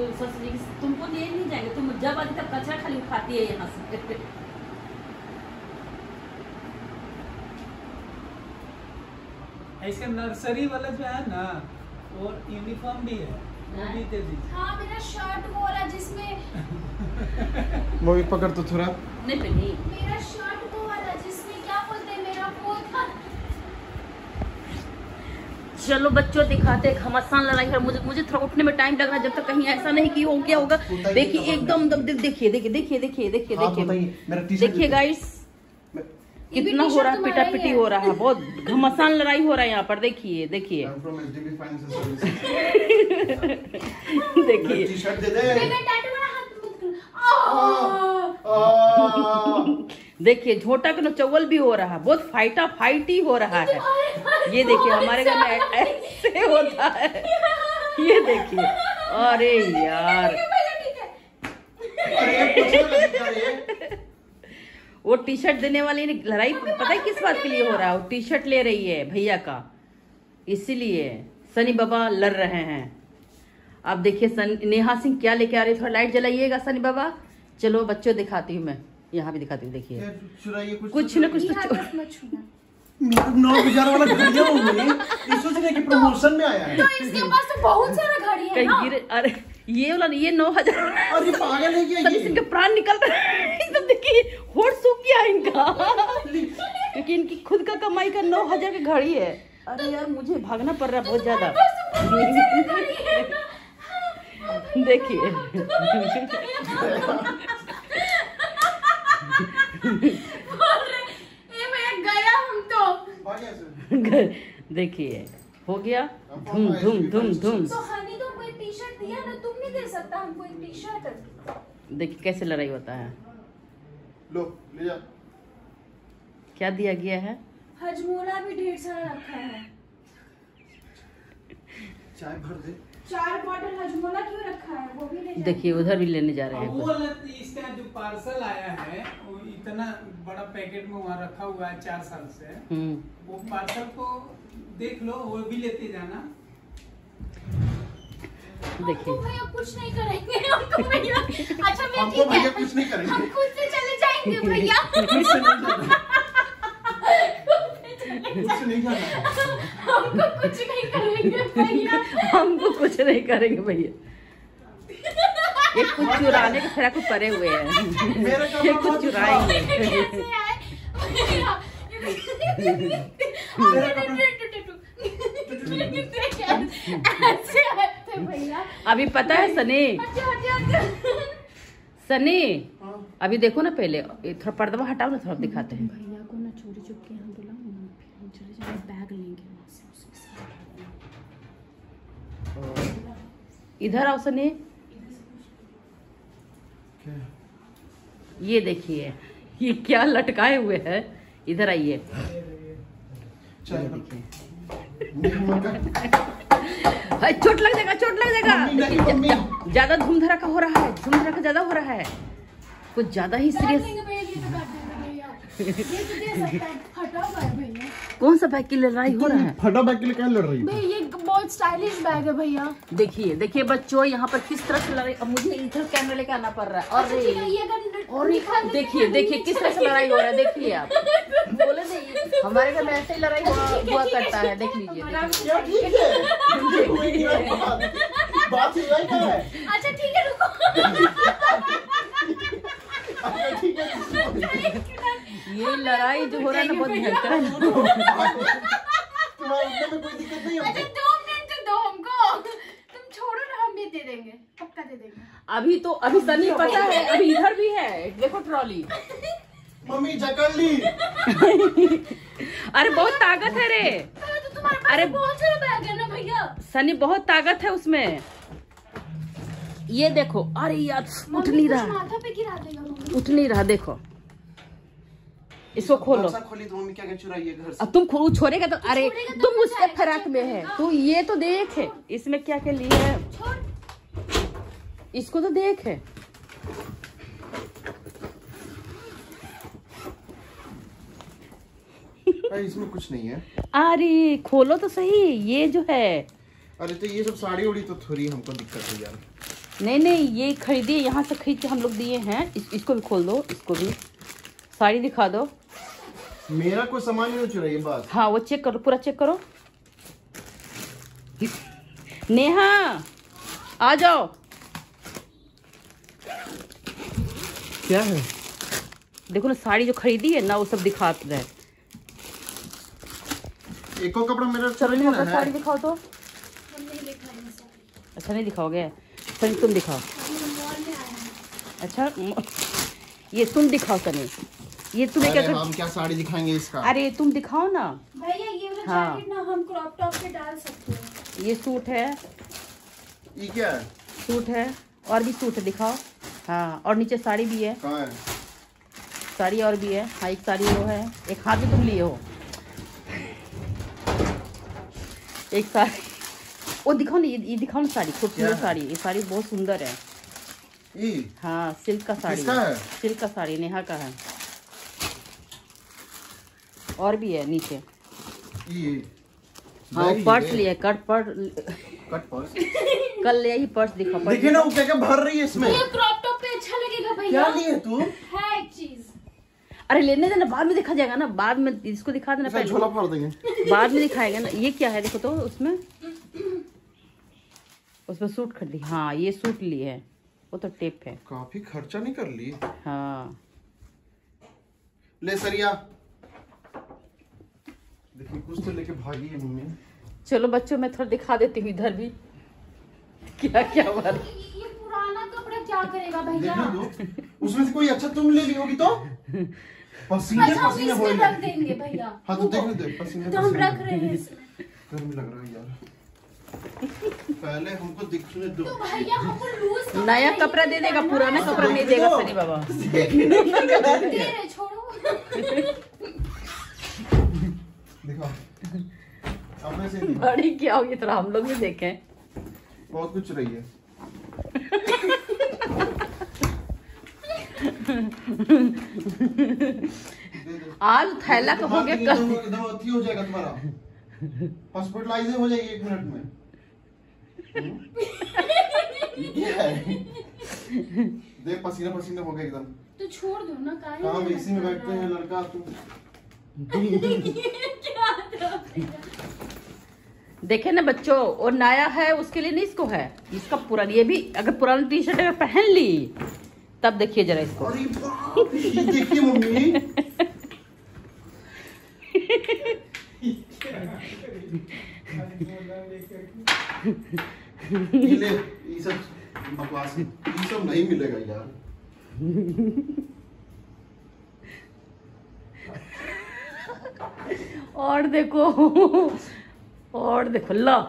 ससुरी तुमको दिए नहीं जाएंगे, तुम जब आती तब कचरा खाली उठाती है यहाँ से। ऐसे नर्सरी वाला जो है ना वो यूनिफॉर्म भी है, वो भी दे दीजिए। हाँ मेरा शर्ट वो वाला जिसमें वो भी पकड़ तो थोड़ा नहीं पहनी। मेरा शर्ट वो वाला जिसमें क्या बोलते हैं मेरा वो था। चलो बच्चों दिखाते हैं घमासान लड़ाई है। मुझे थोड़ा उठने में टाइम लग रहा है, जब तक कहीं ऐसा नहीं कि हो क्या होगा। देखिए एकदम देखिए देखिए देखिए देखिए देखिए देखिए देखिए गाइस कितना हो रहा है, पिटा पिटी हो रहा है, बहुत घमासान लड़ाई हो रहा है यहाँ पर। देखिए देखिए देखिए टी-शर्ट दे दे। देखिए झोटा का चौवल भी हो रहा है, बहुत फाइटा फाइटी हो रहा है। ये देखिए हमारे घर में ऐसे होता है, ये देखिए। अरे यार वो टी शर्ट देने वाली ने लड़ाई पता है किस बात के लिए हो रहा है? वो टी शर्ट ले रही है भैया का, इसीलिए सनी बाबा लड़ रहे हैं। अब देखिए नेहा सिंह क्या लेके आ रही है, थोड़ा लाइट जलाइएगा सनी बाबा। चलो बच्चों दिखाती हूँ मैं, यहाँ भी दिखाती हूँ। देखिए कुछ न कुछ तो 9,000 वाला घड़िया हो गई, इस सोचने की प्रमोशन में आया है। तो इसके पास तो बहुत सारा घड़ी है ना। अरे ये वाला ये 9,000। अरे पागल है क्या ये? इनके प्राण निकल रहे हैं एकदम। देखिए होठ सूख गया इनका, क्योंकि इनकी खुद का कमाई का 9,000 की घड़ी है। अरे यार मुझे भागना पड़ रहा है बहुत ज्यादा। देखिए देखिए हो गया धूम धूम धूम धूम। तो हनी तो कोई टी शर्ट दिया ना, तुम नहीं दे सकता हमको एक टी शर्ट? देखिए कैसे लड़ाई होता है। लो ले जा। क्या दिया गया है? हजमोला भी ढेर सारा रखा है। चाय भर दे। 4 बॉटल हजमोला क्यों रखा है वो भी ले जा। देखिए उधर भी लेने जा रहे हैं। वो इसका जो पार्सल आया है वो इतना बड़ा पैकेट में वहाँ रखा हुआ है 4 साल से। वो पार्सल को देख लो, वो भी लेते जाना। देखिए भैया कुछ नहीं करेंगे हमको भैया। अच्छा मैं हमको ठीक भैया है, कुछ नहीं करेंगे, हम खुद से चले जाएंगे भैया। कुछ नहीं करना। हमको कुछ नहीं करेंगे भैया। हमको कुछ नहीं करेंगे भैया। ये कुछ चुराने के फिर कुछ परे हुए हैं, ये कुछ चुराएंगे। अभी पता है सनी, सनी अभी देखो ना, पहले थोड़ा पर्दा हटाओ ना, थोड़ा दिखाते हैं। भैया को ना चोरी चुपके हम बुलाओ, चले जाएंगे, बैग लेंगे वहाँ से। इधर आओ सनी। ये देखिए ये क्या लटकाए हुए हैं, इधर आइए। चोट लग जाएगा, चोट लग जाएगा। ज्यादा धूम धड़ाका हो रहा है, धूम धड़ाका ज्यादा हो रहा है, कुछ ज्यादा ही सीरियस। कौन सा बैग की लड़ाई हो रहा है? फटा बैग के लिए क्या लड़ रही है? ये बहुत स्टाइलिश बैग है भैया। देखिए देखिए बच्चों यहाँ पर किस तरह से लड़ाई। अब मुझे इधर कैमरा लेके आना पड़ रहा है। और देखिए देखिए किस तरह से लड़ाई हो रहा है। देखिए आप बोले नहीं, हमारे घर में ऐसे ही लड़ाई हुआ करता है। देख लीजिए। अच्छा ठीक है रुको। ये लड़ाई जो हो रहा है ना बहुत भयंकर है। अच्छा 2 मिनट तो दो हमको, तुम छोड़ो ना, हम भी दे देंगे, पक्का दे देंगे। अभी तो अभी सनी पता है, अभी इधर भी है, देखो ट्रॉली। मम्मी जकड़ ली। अरे बहुत ताकत है रे। तो तुम्हारे पास अरे बहुत सारा बैग है ना भैया। सनी बहुत ताकत है उसमें। ये देखो, अरे यार उठ नहीं रहा, माथा पे गिरा देगा मम्मी। उठ नहीं रहा। देखो इसको खोलो। खोली तो मम्मी क्या चुराई है घर से? अब तुम छोड़ेगा तो, अरे तुम उसके फराक में है, तू ये तो देख इसमें क्या क्या लिए है, इसको तो देख है। इसमें कुछ नहीं है। अरे खोलो तो सही, ये जो है। अरे तो ये सब साड़ी उड़ी तो थोड़ी हमको दिक्कत है यार। नहीं नहीं, ये खरीदिए, यहाँ से खरीद के हम लोग दिए हैं। इसको भी खोल दो, इसको भी साड़ी दिखा दो। मेरा कोई सामान नहीं चुरा ये बात। हाँ वो चेक करो, पूरा चेक करो। नेहा आ जाओ। क्या है? देखो ना साड़ी जो खरीदी है ना, वो सब दिखा रहे। एको कपड़ा मेरा चलो नहीं नेहा है। साड़ी दिखाओ तो। हम नहीं दिखाएंगे साड़ी। अच्छा नहीं दिखाओगे? सनी तुम दिखाओ। हम मॉल में आए हैं। अच्छा ये तुम दिखाओ सनी। ये तुम्हें क्या हम क्या साड़ी दिखाएंगे इसका? अरे तुम दिखाओ ना। भैया ये वाला हाँ। जैकेट ना हम क्रॉप टॉप पे डाल सकते हैं। ये सूट है, ये क्या है? सूट है, और भी सूट है, दिखाओ। हाँ और नीचे साड़ी भी है। कहाँ है? साड़ी और भी है। हाँ एक साड़ी वो है, एक हाथ में तुम लिए हो, एक साड़ी वो दिखाओ ना। ये दिखाओ ना साड़ी, खूबसूरत साड़ी। ये साड़ी बहुत सुंदर है। ये हाँ सिल्क का साड़ी किसका है? सिल्क का साड़ी नेहा का है। और भी है नीचे। ये हाँ बैग पर्स है। लिया, कट पर्स। कल ले आई पर्स, दिखा पर्स। देखिए ना वो क्या क्या भर रही है इसमें। ये क्रॉप टॉप पे अच्छा लगेगा भैया। क्या लिए तू? है एक चीज। अरे लेने देना, बाद में देखा जाएगा ना, बाद में इसको दिखा देना इसका पहले, झोला फाड़ देंगे। बाद में दिखाएगा ना। ये क्या है देखो तो, उसमें सूट खरीदी। हाँ ये सूट ली है, वो तो टेप है। काफी खर्चा नहीं कर ली। हाँ ले सरिया। देखिए कुछ तो लेके भागी है मम्मी। चलो बच्चों मैं थोड़ा दिखा देती हूँ इधर भी क्या क्या बात। ये पुराना कपड़ा क्या करेगा भैया? देखने दो, उसमें से कोई अच्छा तुम ले ली होगी तो पसीने अच्छा हम पसीने इसमें हो रख देंगे भैया। हाँ तो देखने दे पसीने तो हम पसीने। रख रहे हैं इसमें। गर्मी लग रहा है यार। पहले हमको दिखने दो। तो भैया हमको लूज नया कपड़ा दे देगा, पुराना कपड़ा नहीं देगा सनी बाबा। दे रहे, छोड़ो। दिखाओ अपने से दिखाओ। बड़ी क्या होगी तरह, हम लोग भी देखें। बहुत कुछ रही है। आज थैला का हो गया, कल एकदम अथी हो जाएगा तुम्हारा, हॉस्पिटलाइज हो जाएगी 1 मिनट में। ये है। देख पसीना पसीना हो गया एकदम। तो छोड़ दो ना, काहे कहाँ मेहनत एसी में कर बैठते रहा हैं है? लड़का तुम। क्या था भैया? देखे ना बच्चों, और नया है उसके लिए नहीं, इसको है इसका पुराना। ये भी अगर पुरानी टी शर्ट अगर पहन ली तब देखिए जरा इसको। अरे बाप रे, ये देखिए मम्मी। ये ले, ये सब बकवास है, ये सब नहीं मिलेगा यार। और देखो, और देखो ला।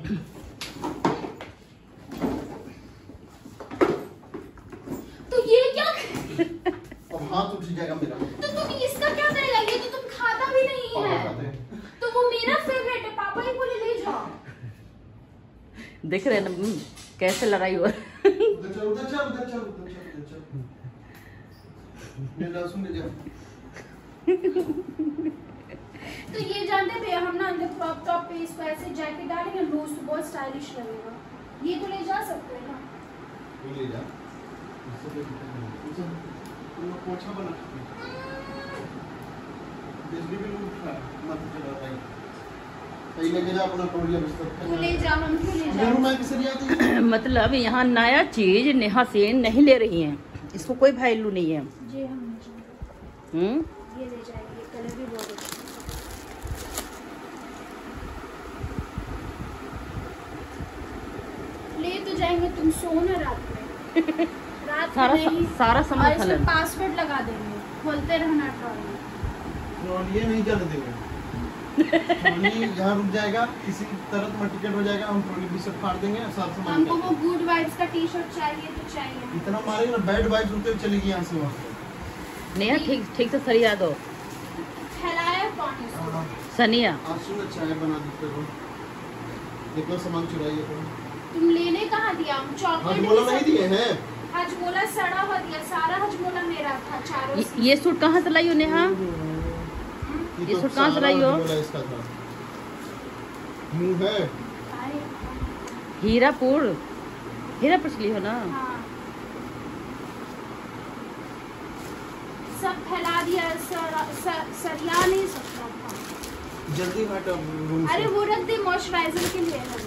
तो ये क्या? अब हाथ उठ जाएगा मेरा। तो तुम इसका क्या करेगा? ये तो तुम खाता भी नहीं पापा है। खाते हैं। तो वो मेरा फेवरेट है, पापा ही बोले ले जाओ। देख रहे हैं ना कैसे लड़ाई हो। उधर चल, उधर चल, उधर चल, उधर चल, उधर चल। ले लहसुन ले जा। तो ये जानते भैया, हम ना अंदर क्रॉप टॉप पे इसको ऐसे जैकेट डालेंगे लूज, तो बहुत स्टाइलिश लगेगा। ये तो ले जा सकते हैं ना। ये ले जा। इससे कोई दिक्कत नहीं है। ये सब तुम लोग पोछा बना सकते हो। बिजली बिल उठा मत चला भाई। सही लगे जा अपना टोलिया बिस्तर। तो ले जा, हम क्यों ले मेरू जा? मैं किसे लिया थी? मतलब यहाँ नया चीज नेहा सेन नहीं ले रही हैं, इसको कोई वैल्यू नहीं है। जी हम ले जाएंगे। ये ले जाएंगे, ये कलर भी बहुत अच्छा है। ले तो जाएंगे, तुम सोना रात में। रात सारा में नहीं। सारा और सामान इसमें खलन। पासवर्ड लगा देंगे, खोलते रहना ट्रॉली। ट्रॉली नहीं जाने देंगे। ट्रॉली यहाँ रुक जाएगा, किसी तरह तुम्हारा टिकट हो जाएगा, हम ट्रॉली भी सब फाड़ देंगे, साथ सामान हमको निकाल वो गुड वाइब्स का टी शर्ट चाहिए तो चाहिए। देंगे। इतना मारेंगे ना बैड वाइब्स उड़ते हुए चलेगी यहाँ से वहाँ। नेहा ठीक ठीक से सरिया दो। फैलाया कौन इसको? सनिया आज सुन चाय बना देते हो। देखो सामान चुराइए तो। तुम लेने कहाँ दिया? हम चॉकलेट हजमोला नहीं दिए हैं। हजमोला सड़ा हुआ दिया, सारा हजमोला मेरा था चारों से। ये सूट कहाँ से लाई हो नेहा? ये तो सूट कहाँ से सारा लाई हो? हजमोला इसका था। मुंह है। आए, हीरापुर। घेरा पर ली हो ना? हाँ सब फैला दिया, सरिया नहीं सकता था। जल्दी हट अब रूम से। अरे वो रख दे, मॉइस्चराइजर के लिए है वो।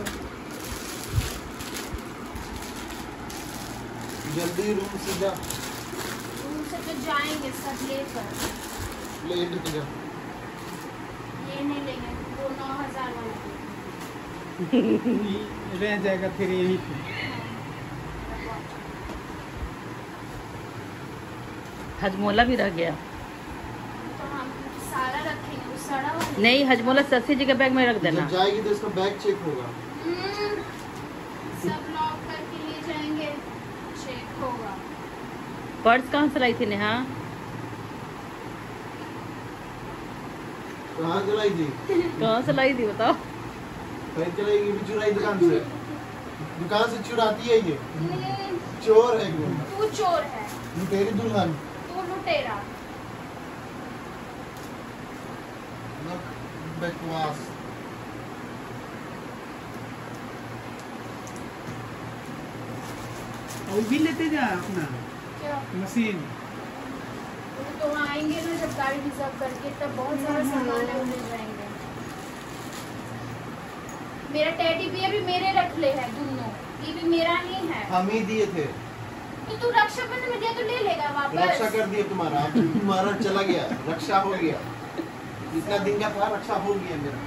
जल्दी रूम से जा, रूम से तो जाएंगे सब लेकर। ले जा। ये नहीं लेंगे, वो 9000 वाला रह जाएगा फिर यहीं पे। हजमोला भी रह गया। तो हम सारा रखेंगे, वो सड़ा वाला नहीं, हजमोला सस्ती जगह बैग में रख देना। जब जाएगी तो इसका बैग चेक होगा। सब लॉक करके ले जाएंगे, चेक होगा। पर्स कहाँ से लाई थी नेहा? कहाँ चलाई थी? कहाँ से लाई थी बताओ? कहीं चलाएगी भी चुराई दुकान से। दुकान से चुराती है ये, चोर है वो। तू चोर है, तेरी दुल्हन। तू लुटेरा। बकवास। वो भी लेते जा अपना क्या? मशीन। वो तो आएंगे ना जब गाड़ी रिजर्व करके, तब बहुत सारा सामान है, वो ले जाएंगे। मेरा टेडी बियर भी मेरे रख ले है दोनों, ये भी मेरा नहीं है। हम ही दिए थे। तो तू रक्षाबंधन में दिया तो ले लेगा वापस। रक्षा कर दिया तुम्हारा, अब तुम्हारा चला गया, रक्षा हो गया। इतना दिन का था, रक्षा हो गया मेरा।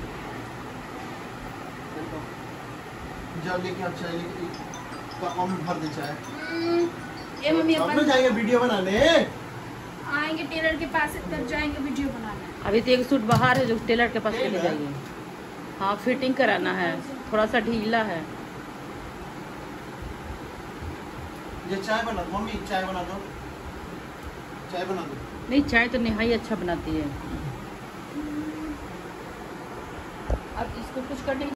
जाओ लेके आप चाय लेके कम भर दे चाय। ये मम्मी अब अपन ना जाएंगे वीडियो बनाने। आएंगे टेलर के पास, तब जाएंगे वीडियो बनाने। अभी तो एक सूट बाहर है जो टेलर के पास लेके जाइए। हाँ, फिटिंग कराना है, थोड़ा सा ढीला है। ये चाय बना दो मम्मी, चाय बना दो, चाय बना दो। नहीं, चाय तो नेहा ही अच्छा बनाती है। अब इसको कुछ करने